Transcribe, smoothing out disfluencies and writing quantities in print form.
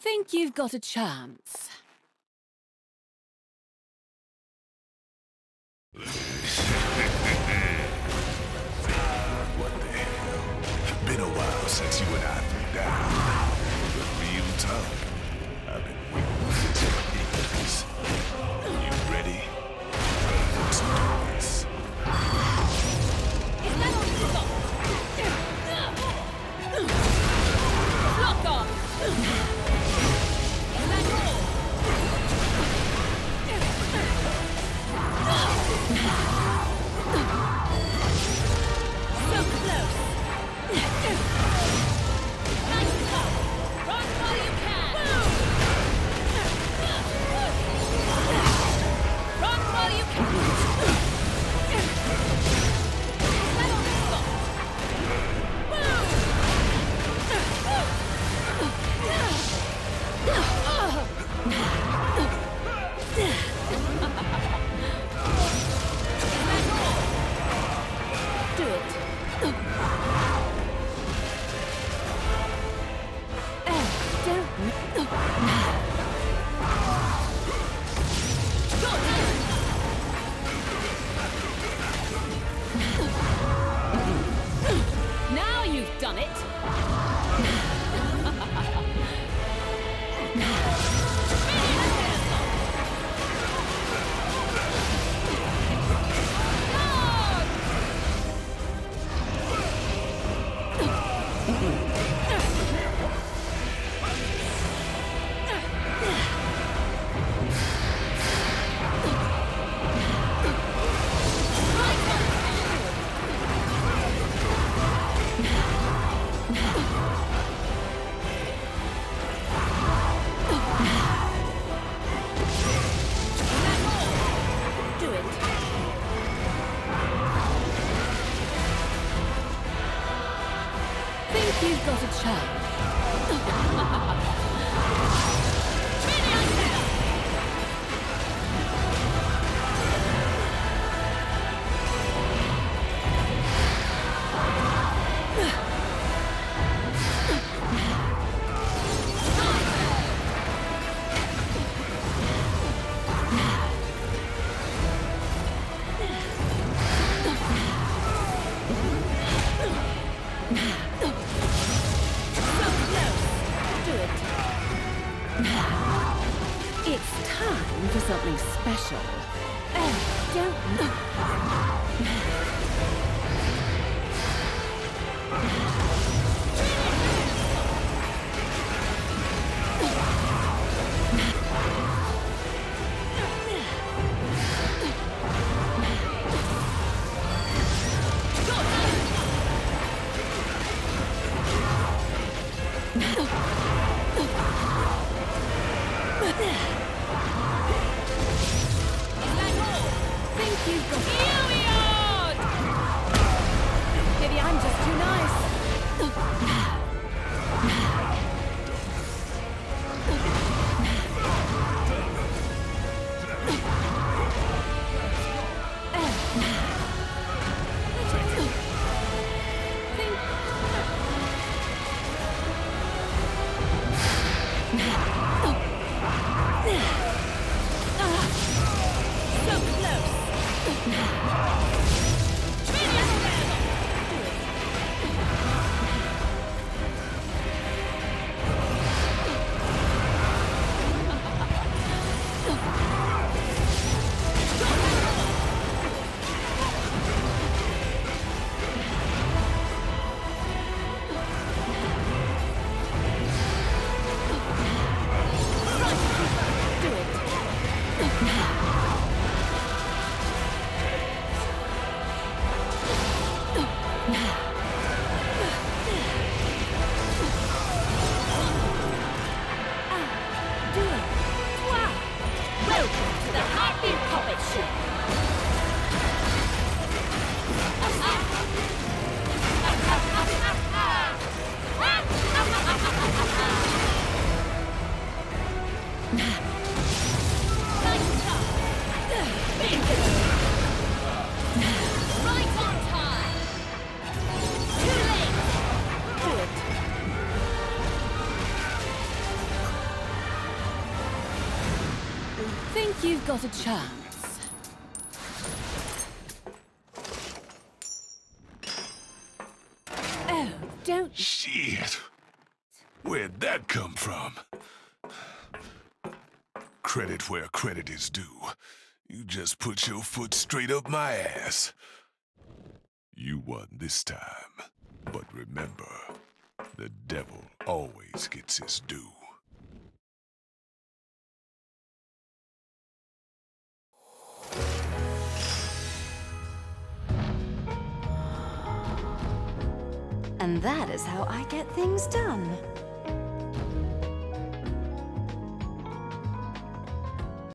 Think you've got a chance? What the hell? Been a while since you and I threw down. But real talk, I've been waiting for this. You ready? Let's do this. Is that all you've got? Block off! Is that all? So close! Nice job! Run while you can! Run while you can! Is that all you've got? Do it. Now you've done it. Do it. Think you've got a chance? It's time for something special. Don't Think you've got Heliod! Maybe I'm just too nice. So close. You've got a chance. Oh, don't... Shit! Where'd that come from? Credit where credit is due. You just put your foot straight up my ass. You won this time. But remember, the devil always gets his due. And that is how I get things done.